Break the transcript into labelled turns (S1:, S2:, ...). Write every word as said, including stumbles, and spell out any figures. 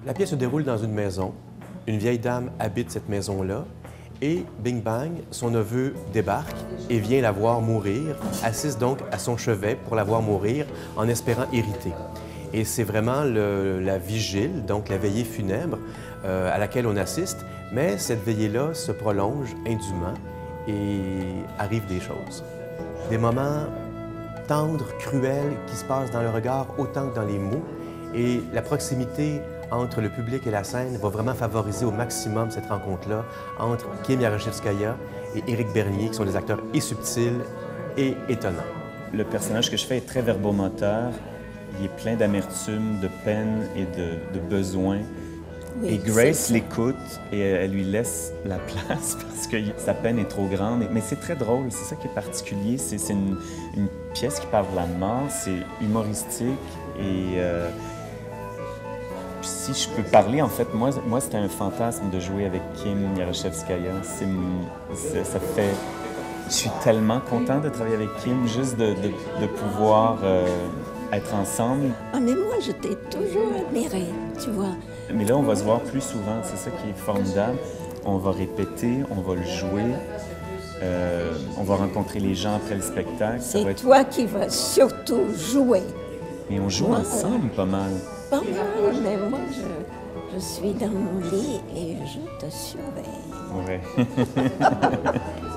S1: La pièce se déroule dans une maison. Une vieille dame habite cette maison-là et, bing bang, son neveu débarque et vient la voir mourir, assiste donc à son chevet pour la voir mourir en espérant hériter. Et c'est vraiment le, la vigile, donc la veillée funèbre euh, à laquelle on assiste, mais cette veillée-là se prolonge indûment et arrive des choses. Des moments tendres, cruels, qui se passent dans le regard autant que dans les mots, et la proximité entre le public et la scène va vraiment favoriser au maximum cette rencontre-là entre Kim Yaroshevskaya et Éric Bernier, qui sont des acteurs et subtils et étonnants.
S2: Le personnage que je fais est très verbomoteur. Il est plein d'amertume, de peine et de, de besoin. Oui, et Grace l'écoute et elle lui laisse la place parce que sa peine est trop grande. Mais c'est très drôle, c'est ça qui est particulier. C'est une, une pièce qui parle de la mort, c'est humoristique et... Euh, si je peux parler, en fait, moi, moi c'était un fantasme de jouer avec Kim Yaroshevskaya. C'est, ça fait... Je suis tellement content de travailler avec Kim, juste de, de, de pouvoir euh, être ensemble.
S3: Ah, mais moi, je t'ai toujours admirée, tu vois.
S2: Mais là, on va se voir plus souvent, c'est ça qui est formidable. On va répéter, on va le jouer, euh, on va rencontrer les gens après le spectacle.
S3: C'est
S2: être...
S3: toi qui vas surtout jouer.
S2: Et on joue moi, ensemble pas mal.
S3: Pas mal, mais moi, je, je suis dans mon lit et je te surveille.
S2: Ouais.